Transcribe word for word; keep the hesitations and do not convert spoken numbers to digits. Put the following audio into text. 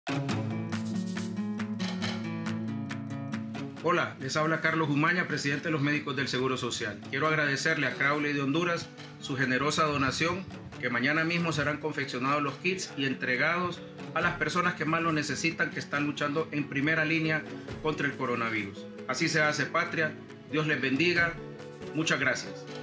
Hola, les habla Carlos Umaña, presidente de los Médicos del Seguro Social. Quiero agradecerle a Crowley de Honduras su generosa donación, que mañana mismo serán confeccionados los kits y entregados a las personas que más lo necesitan, que están luchando en primera línea contra el coronavirus. Así se hace patria. Dios les bendiga. Muchas gracias.